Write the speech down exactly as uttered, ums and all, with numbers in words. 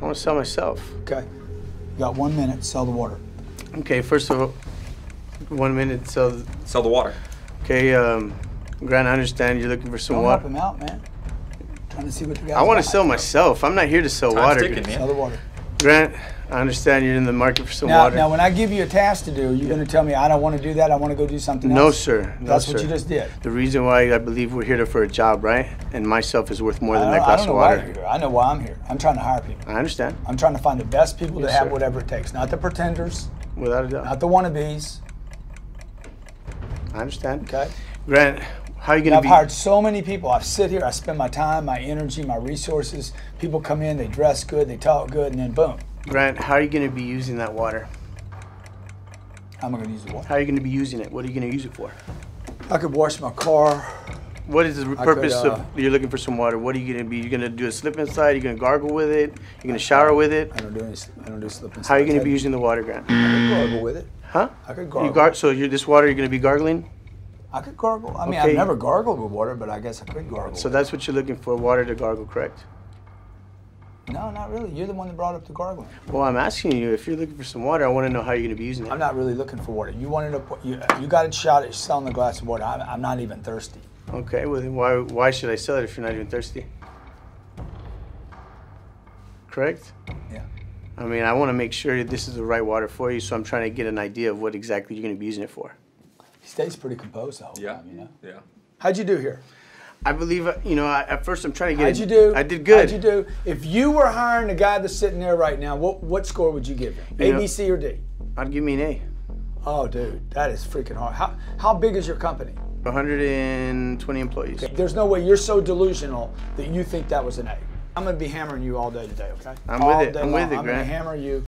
I want to sell myself. Okay. You got one minute, sell the water. Okay, first of all, one minute, sell. Sell the water. Okay, um, Grant, I understand you're looking for some Don't water. help him out, man. Trying to see what the guy's I want to got. sell myself. I'm not here to sell Time's water. ticking, man. Sell the water. Grant, I understand you're in the market for some Now, water. now, when I give you a task to do, you're going to tell me I don't want to do that. I want to go do something No, else. sir. No, That's sir. what you just did. The reason why I believe we're here to, for a job, right? And myself is worth more than I that don't, I glass don't of know why water. you're here. I know why I'm here. I'm trying to hire people. I understand, I'm trying to find the best people Yes, that have sir. whatever it takes. Not the pretenders, without a doubt. not the wannabes. I understand. Okay. Grant, how are you And going I've to be? hired so many people. I sit here, I spend my time, my energy, my resources. People come in, they dress good, they talk good, and then boom. Grant, how are you going to be using that water? How am I going to use the water? How are you going to be using it? What are you going to use it for? I could wash my car. What is the I purpose could, uh, of you're looking for some water? What are you going to be? You're going to do a slip inside? You're going to gargle with it? You're going to shower with it? I don't do any. I don't do slip and How are you going to slides. be using the water, Grant? I could gargle with it. Huh? I could You gargle. gar- so you're, this water you're going to be gargling? I could gargle. I mean, Okay. I've never gargled with water, but I guess I could gargle. So with that's what you're looking for, water to gargle, correct? it. No, not really. You're the one that brought up the gargling. Well, I'm asking you, if you're looking for some water, I want to know how you're going to be using it. I'm not really looking for water. You wanted to put, you, you got a shot at selling a glass of water. I'm, I'm not even thirsty. Okay, well then why, why should I sell it if you're not even thirsty? Correct? Yeah. I mean, I want to make sure that this is the right water for you, so I'm trying to get an idea of what exactly you're going to be using it for. He stays pretty composed the whole Yeah. time, you know? Yeah. How'd you do here? I believe, uh, you know, I, at first I'm trying to get How'd it- you do? I did good. How'd you do? If you were hiring the guy that's sitting there right now, what, what score would you give him? You A, know- B, C, or D? I'd give me an A. Oh, dude, that is freaking hard. How, how big is your company? one hundred twenty employees. There's no way you're so delusional that you think that was an A. I'm going to be hammering you all day today, okay? I'm all with it. day I'm long. with it, I'm going to Grant. hammer you.